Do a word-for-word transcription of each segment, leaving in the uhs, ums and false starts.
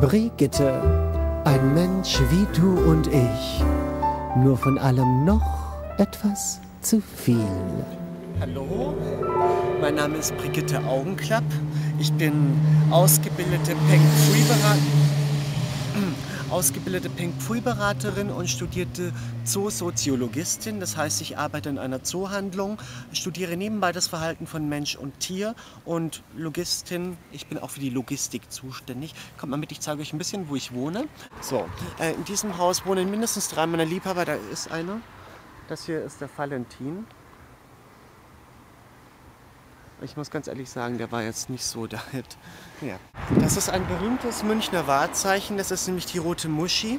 Brigitte, ein Mensch wie du und ich, nur von allem noch etwas zu viel. Hallo, mein Name ist Brigitte Augenklapp. Ich bin ausgebildete Peng Shui-Beraterin ausgebildete Peng Shui-Beraterin und studierte Zoosoziologistin. Das heißt, ich arbeite in einer Zoohandlung, studiere nebenbei das Verhalten von Mensch und Tier und Logistin. Ich bin auch für die Logistik zuständig. Kommt mal mit, ich zeige euch ein bisschen, wo ich wohne. So, äh, in diesem Haus wohnen mindestens drei meiner Liebhaber. Da ist einer. Das hier ist der Valentin. Ich muss ganz ehrlich sagen, der war jetzt nicht so da. Ja. Das ist ein berühmtes Münchner Wahrzeichen, das ist nämlich die rote Muschi.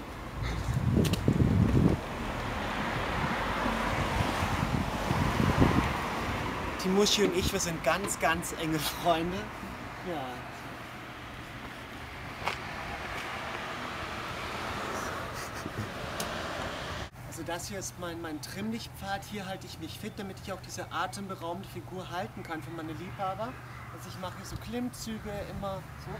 Die Muschi und ich, wir sind ganz, ganz enge Freunde. Ja. Also das hier ist mein, mein Trimmlichtpfad. Hier halte ich mich fit, damit ich auch diese atemberaubende Figur halten kann für meine Liebhaber. Also ich mache hier so Klimmzüge immer so.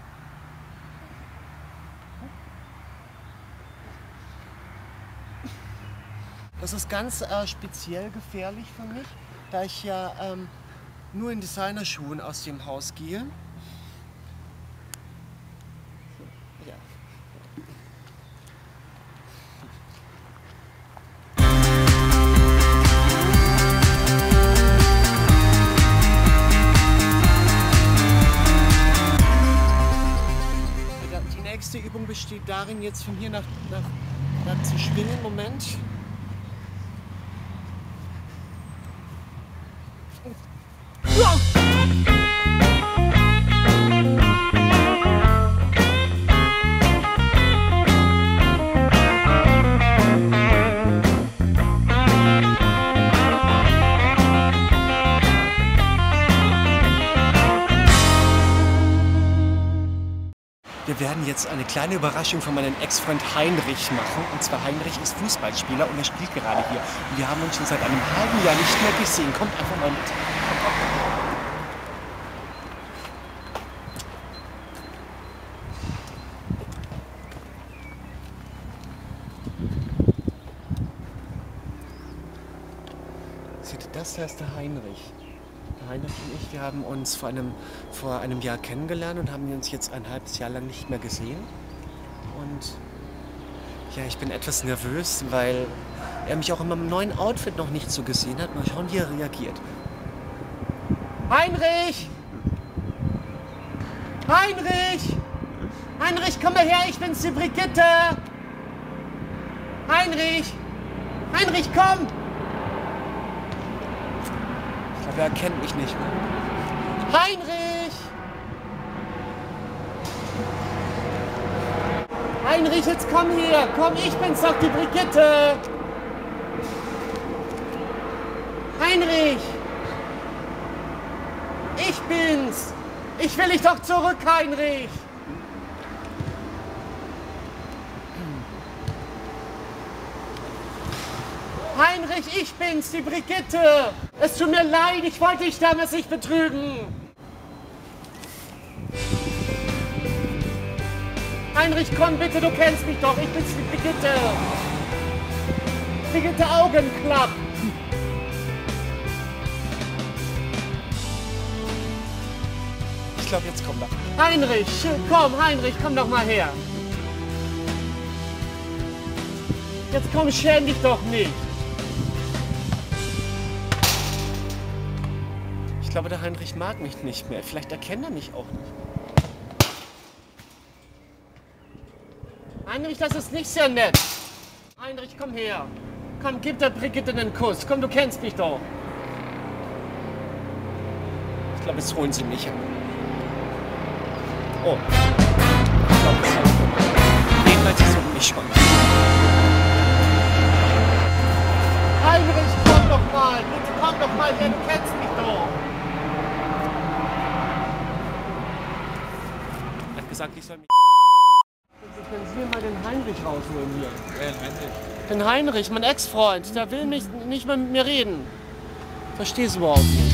Das ist ganz äh, speziell gefährlich für mich, da ich ja ähm, nur in Designerschuhen aus dem Haus gehe. So, ja. Die nächste Übung besteht darin, jetzt von hier nach, nach, nach zu schwingen. Moment. Wir werden jetzt eine kleine Überraschung von meinem Ex-Freund Heinrich machen. Und zwar Heinrich ist Fußballspieler und er spielt gerade hier. Und wir haben uns schon seit einem halben Jahr nicht mehr gesehen. Kommt einfach mal mit. Seht ihr, das da ist der Heinrich. Heinrich und ich, wir haben uns vor einem, vor einem Jahr kennengelernt und haben uns jetzt ein halbes Jahr lang nicht mehr gesehen. Und ja, ich bin etwas nervös, weil er mich auch in meinem neuen Outfit noch nicht so gesehen hat. Mal schauen, wie er reagiert. Heinrich! Heinrich! Heinrich, komm mal her, ich bin's, die Brigitte! Heinrich! Heinrich, komm! Aber er kennt mich nicht mehr. Heinrich! Heinrich, jetzt komm her! Komm, ich bin's doch, die Brigitte! Heinrich! Ich bin's! Ich will dich doch zurück, Heinrich! Heinrich, ich bin's, die Brigitte! Es tut mir leid, ich wollte dich damals nicht betrügen! Heinrich, komm bitte, du kennst mich doch, ich bin's, die Brigitte! Brigitte Augenklapp! Ich glaube, jetzt kommt er. Heinrich, komm, Heinrich, komm doch mal her! Jetzt komm, schäm dich doch nicht! Ich glaube, der Heinrich mag mich nicht mehr. Vielleicht erkennt er mich auch nicht. Heinrich, das ist nicht sehr nett. Heinrich, komm her. Komm, gib der Brigitte einen Kuss. Komm, du kennst mich doch. Ich glaube, jetzt holen sie mich. Oh. Ich glaube, das ist jedenfalls, sie suchen mich schon. Heinrich, komm doch mal. Bitte komm doch mal her. Du kennst mich doch. Gesagt, ich soll mich. Können Sie mir mal den Heinrich rausholen hier? Wer, den Heinrich? Den Heinrich, mein Ex-Freund. Der will mich nicht mehr mit mir reden. Verstehst du überhaupt nicht?